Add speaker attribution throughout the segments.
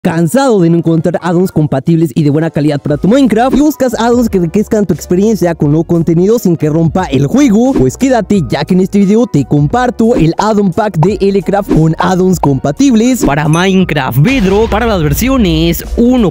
Speaker 1: ¿Cansado de no encontrar addons compatibles y de buena calidad para tu Minecraft? ¿Y buscas addons que enriquezcan tu experiencia con nuevo contenido sin que rompa el juego? Pues quédate, ya que en este video te comparto el addon pack de LCraft con addons compatibles para Minecraft Bedrock para las versiones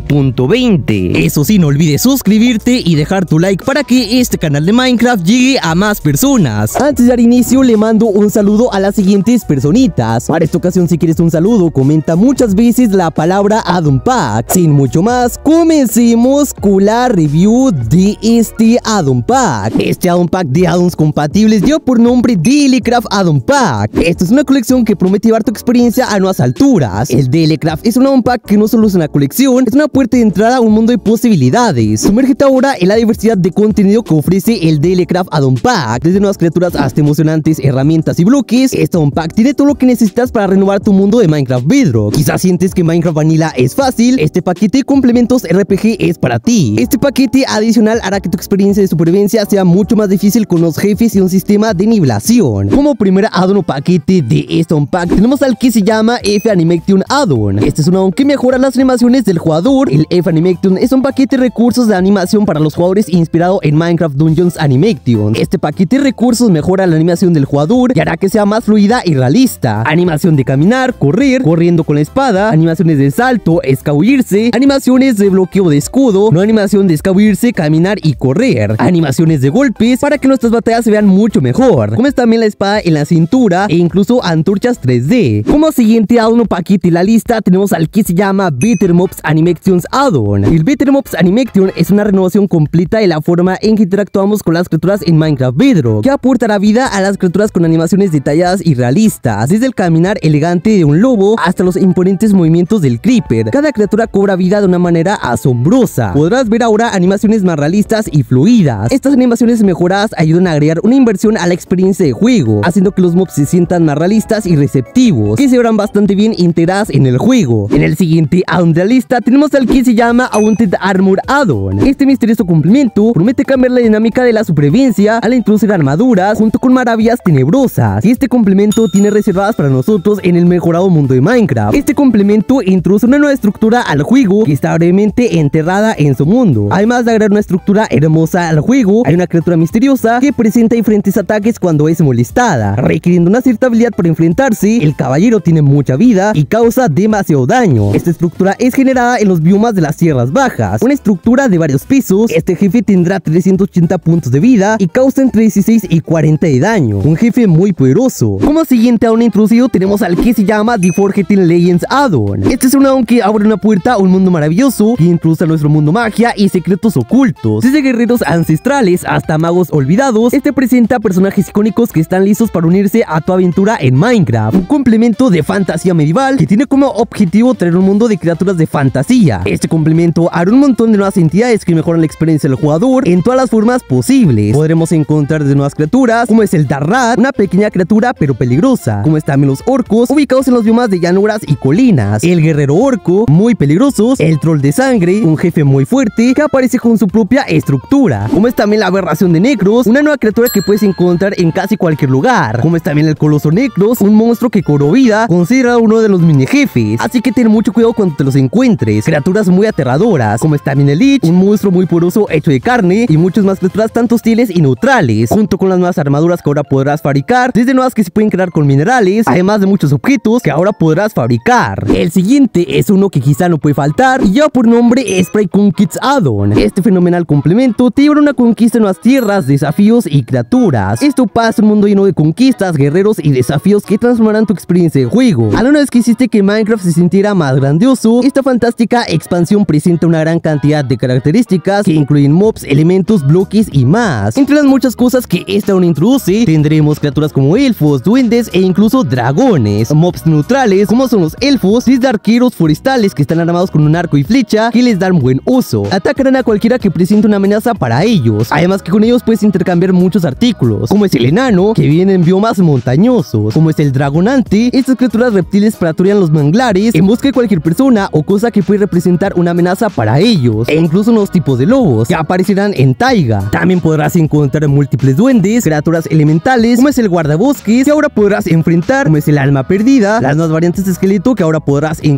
Speaker 1: 1.20. Eso sí, no olvides suscribirte y dejar tu like para que este canal de Minecraft llegue a más personas. Antes de dar inicio, le mando un saludo a las siguientes personitas. Para esta ocasión, si quieres un saludo, comenta muchas veces la palabra addon pack. Sin mucho más, comencemos con la review de este addon pack. Este addon pack de addons compatibles lleva por nombre LCraft Addon Pack. Esto es una colección que promete llevar tu experiencia a nuevas alturas. El LCraft es un addon pack que no solo es una colección, es una puerta de entrada a un mundo de posibilidades. Sumérgete ahora en la diversidad de contenido que ofrece el LCraft Addon Pack. Desde nuevas criaturas hasta emocionantes herramientas y bloques, este addon pack tiene todo lo que necesitas para renovar tu mundo de Minecraft Bedrock. Quizás sientes que Minecraft Vanilla es fácil, este paquete de complementos RPG es para ti. Este paquete adicional hará que tu experiencia de supervivencia sea mucho más difícil con los jefes y un sistema de nivelación. Como primer addon o paquete de este addon pack tenemos al que se llama F Animation Addon. Este es un addon que mejora las animaciones del jugador. El F Animation es un paquete de recursos de animación para los jugadores inspirado en Minecraft Dungeons Animation. Este paquete de recursos mejora la animación del jugador y hará que sea más fluida y realista. Animación de caminar, correr, corriendo con la espada, animaciones de salto, escabullirse, animaciones de bloqueo de escudo, no animación de escabullirse, caminar y correr, animaciones de golpes para que nuestras batallas se vean mucho mejor, como es también la espada en la cintura e incluso antorchas 3D. Como siguiente addon o paquete en la lista tenemos al que se llama Better Mobs Animations Addon. El Better Mobs Animation es una renovación completa de la forma en que interactuamos con las criaturas en Minecraft Bedrock, que aportará vida a las criaturas con animaciones detalladas y realistas, desde el caminar elegante de un lobo hasta los imponentes movimientos del creeper. Cada criatura cobra vida de una manera asombrosa. Podrás ver ahora animaciones más realistas y fluidas. Estas animaciones mejoradas ayudan a agregar una inversión a la experiencia de juego, haciendo que los mobs se sientan más realistas y receptivos, que se verán bastante bien integradas en el juego. En el siguiente addon de la lista tenemos al que se llama Haunted Armor Addon. Este misterioso complemento promete cambiar la dinámica de la supervivencia al introducir armaduras junto con maravillas tenebrosas, y este complemento tiene reservadas para nosotros en el mejorado mundo de Minecraft. Este complemento introduce una nueva estructura al juego que está brevemente enterrada en su mundo. Además de agregar una estructura hermosa al juego, hay una criatura misteriosa que presenta diferentes ataques cuando es molestada, requiriendo una cierta habilidad para enfrentarse. El caballero tiene mucha vida y causa demasiado daño. Esta estructura es generada en los biomas de las tierras bajas, una estructura de varios pisos. Este jefe tendrá 380 puntos de vida y causa entre 16 y 40 de daño, un jefe muy poderoso. Como siguiente addon introducido tenemos al que se llama The Forgotten Legends Addon. Este es un addon que abre una puerta a un mundo maravilloso que introduce a nuestro mundo magia y secretos ocultos. Desde guerreros ancestrales hasta magos olvidados, este presenta personajes icónicos que están listos para unirse a tu aventura en Minecraft. Un complemento de fantasía medieval que tiene como objetivo traer un mundo de criaturas de fantasía. Este complemento hará un montón de nuevas entidades que mejoran la experiencia del jugador en todas las formas posibles. Podremos encontrar de nuevas criaturas como es el Darrat, una pequeña criatura pero peligrosa, como están los orcos ubicados en los biomas de llanuras y colinas, el guerrero orco, muy peligrosos, el troll de sangre, un jefe muy fuerte que aparece con su propia estructura, como es también la aberración de Necros, una nueva criatura que puedes encontrar en casi cualquier lugar, como es también el coloso Necros, un monstruo que cobró vida, considerado uno de los mini jefes, así que ten mucho cuidado cuando te los encuentres. Criaturas muy aterradoras, como es también el Lich, un monstruo muy poroso hecho de carne, y muchas más criaturas tanto hostiles y neutrales, junto con las nuevas armaduras que ahora podrás fabricar, desde nuevas que se pueden crear con minerales, además de muchos objetos que ahora podrás fabricar. El siguiente es uno que quizá no puede faltar y lleva por nombre Spray Conquest Addon. Este fenomenal complemento te lleva a una conquista en nuevas tierras, desafíos y criaturas. Esto pasa un mundo lleno de conquistas, guerreros y desafíos que transformarán tu experiencia de juego. A la vez que hiciste que Minecraft se sintiera más grandioso, esta fantástica expansión presenta una gran cantidad de características que incluyen mobs, elementos, bloques y más. Entre las muchas cosas que esta addon introduce, tendremos criaturas como elfos, duendes e incluso dragones, mobs neutrales como son los elfos, desde arqueros forestales que están armados con un arco y flecha que les dan buen uso. Atacarán a cualquiera que presente una amenaza para ellos. Además que con ellos puedes intercambiar muchos artículos, como es el enano, que viene en biomas montañosos, como es el dragonante. Estas criaturas reptiles patrullan los manglares en busca de cualquier persona o cosa que puede representar una amenaza para ellos, e incluso nuevos tipos de lobos que aparecerán en taiga. También podrás encontrar múltiples duendes, criaturas elementales, como es el guardabosques, que ahora podrás enfrentar, como es el alma perdida, las nuevas variantes de esqueleto que ahora podrás encontrar,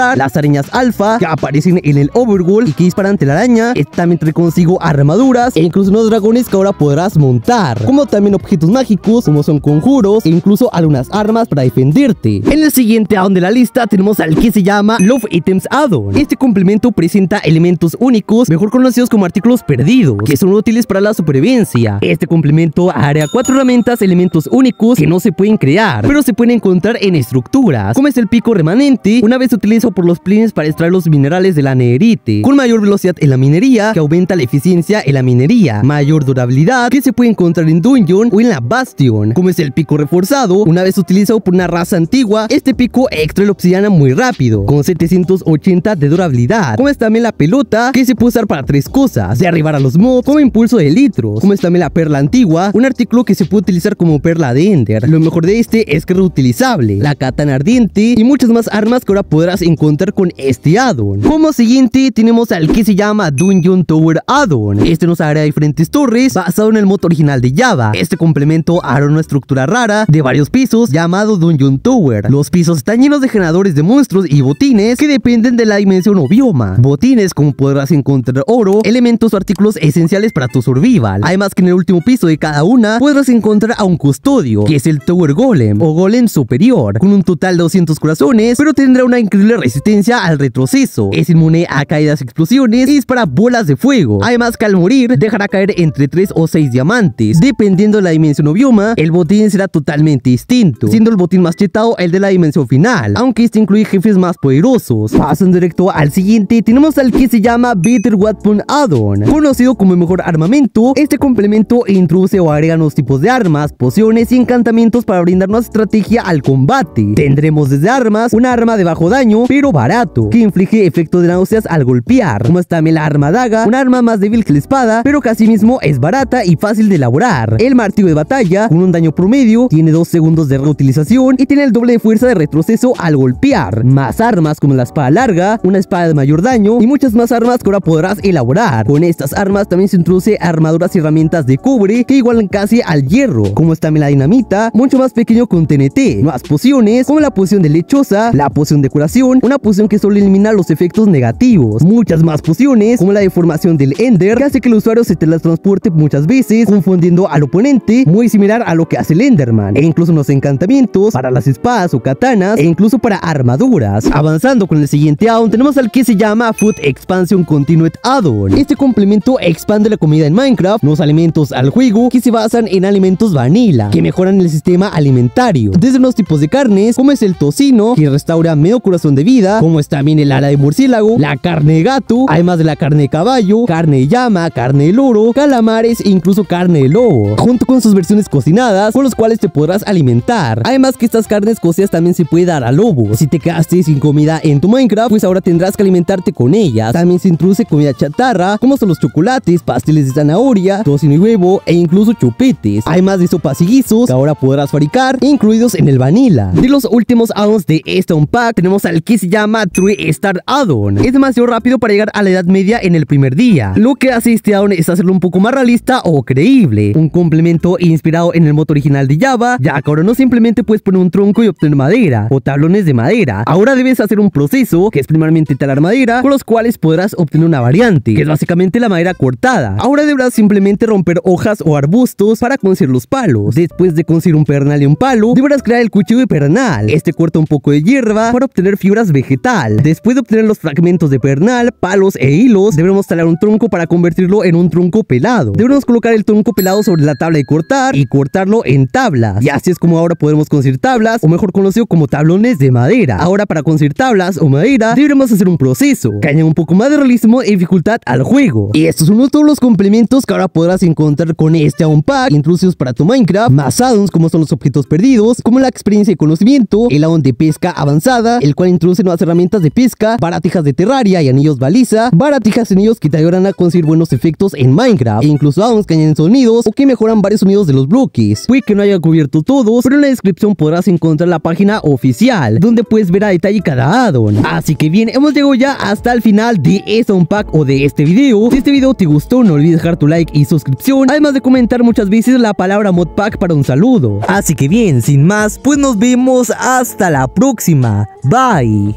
Speaker 1: encontrar las arañas alfa que aparecen en el overworld y que disparan telaraña. También trae consigo armaduras e incluso unos dragones que ahora podrás montar, como también objetos mágicos como son conjuros e incluso algunas armas para defenderte. En el siguiente addon de la lista tenemos al que se llama Love Items Addon. Este complemento presenta elementos únicos, mejor conocidos como artículos perdidos, que son útiles para la supervivencia. Este complemento agrega 4 herramientas, elementos únicos que no se pueden crear, pero se pueden encontrar en estructuras, como es el pico remanente, una vez utilizado por los plines para extraer los minerales de la netherite, con mayor velocidad en la minería, que aumenta la eficiencia en la minería, mayor durabilidad, que se puede encontrar en Dungeon o en la Bastion, como es el pico reforzado, una vez utilizado por una raza antigua. Este pico extrae la obsidiana muy rápido, con 780 de durabilidad, como es también la pelota, que se puede usar para 3 cosas: derribar a los mobs, como impulso de litros, como es también la perla antigua, un artículo que se puede utilizar como perla de Ender. Lo mejor de este es que es reutilizable, la katana ardiente y muchas más armas que ahora podrás encontrar con este addon. Como siguiente tenemos al que se llama Dungeon Tower Addon. Este nos agrega diferentes torres basado en el modo original de Java. Este complemento hará una estructura rara de varios pisos llamado Dungeon Tower. Los pisos están llenos de generadores de monstruos y botines que dependen de la dimensión o bioma. Botines como podrás encontrar oro, elementos o artículos esenciales para tu survival. Además que en el último piso de cada una podrás encontrar a un custodio, que es el Tower Golem o Golem superior, con un total de 200 corazones, pero tendrá una increíble resistencia al retroceso. Es inmune a caídas y explosiones y dispara bolas de fuego. Además que al morir dejará caer entre 3 o 6 diamantes. Dependiendo de la dimensión o bioma, el botín será totalmente distinto, siendo el botín más chetado el de la dimensión final, aunque este incluye jefes más poderosos. Pasando directo al siguiente, tenemos al que se llama Better Weapon Addon. Conocido como el mejor armamento, este complemento introduce o agrega nuevos tipos de armas, pociones y encantamientos para brindar una estrategia al combate. Tendremos desde armas, una arma de bajo daño pero barato, que inflige efecto de náuseas al golpear, como es también la arma daga, una arma más débil que la espada, pero que asimismo es barata y fácil de elaborar. El martillo de batalla, con un daño promedio, tiene 2 segundos de reutilización y tiene el doble de fuerza de retroceso al golpear. Más armas como la espada larga, una espada de mayor daño y muchas más armas que ahora podrás elaborar. Con estas armas también se introduce armaduras y herramientas de cobre que igualan casi al hierro, como es también la dinamita, mucho más pequeño con TNT. Más pociones como la poción de lechosa, la poción de curación, una poción que solo elimina los efectos negativos. Muchas más pociones como la deformación del Ender, que hace que el usuario se teletransporte muchas veces, confundiendo al oponente, muy similar a lo que hace el Enderman. E incluso unos encantamientos para las espadas o katanas, e incluso para armaduras. Avanzando con el siguiente addon, tenemos al que se llama Food Expansion Continued Addon. Este complemento expande la comida en Minecraft, los alimentos al juego, que se basan en alimentos vanilla, que mejoran el sistema alimentario. Desde los tipos de carnes, como es el tocino, que restaura medio corazón de vida, como es también el ala de murciélago, la carne de gato, además de la carne de caballo, carne de llama, carne de loro, calamares e incluso carne de lobo, junto con sus versiones cocinadas, con los cuales te podrás alimentar. Además que estas carnes cocidas también se puede dar a lobos. Si te quedaste sin comida en tu Minecraft, pues ahora tendrás que alimentarte con ellas. También se introduce comida chatarra, como son los chocolates, pasteles de zanahoria, tocino y huevo e incluso chupetes. Además de sopas y guisos que ahora podrás fabricar, incluidos en el vanilla. De los últimos addons de este unpack, tenemos al que se llama True Star Addon. Es demasiado rápido para llegar a la edad media en el primer día. Lo que hace este addon es hacerlo un poco más realista o creíble. Un complemento inspirado en el modo original de Java, ya que ahora no simplemente puedes poner un tronco y obtener madera o tablones de madera. Ahora debes hacer un proceso que es primeramente talar madera, con los cuales podrás obtener una variante, que es básicamente la madera cortada. Ahora deberás simplemente romper hojas o arbustos para conseguir los palos. Después de conseguir un pedernal y un palo, deberás crear el cuchillo de pedernal. Este corta un poco de hierba para obtener fibras vegetal. Después de obtener los fragmentos de pedernal, palos e hilos, deberemos talar un tronco para convertirlo en un tronco pelado. Deberemos colocar el tronco pelado sobre la tabla de cortar y cortarlo en tablas. Y así es como ahora podremos conseguir tablas, o mejor conocido como tablones de madera. Ahora para conseguir tablas o madera, deberemos hacer un proceso que añade un poco más de realismo y dificultad al juego. Y estos son todos los complementos que ahora podrás encontrar con este unpack introducidos para tu Minecraft. Más addons como son los objetos perdidos, como la experiencia y conocimiento, el addon de pesca avanzada, el cual introduce nuevas herramientas de pesca, baratijas de terraria y anillos baliza, baratijas y anillos que te ayudarán a conseguir buenos efectos en Minecraft, e incluso addons que añaden sonidos o que mejoran varios sonidos de los bloques. Puede que no haya cubierto todos, pero en la descripción podrás encontrar la página oficial, donde puedes ver a detalle cada addon. Así que bien, hemos llegado ya hasta el final de este unpack o de este video. Si este video te gustó, no olvides dejar tu like y suscripción, además de comentar muchas veces la palabra modpack para un saludo. Así que bien, sin más, pues nos vemos hasta la próxima. Bye.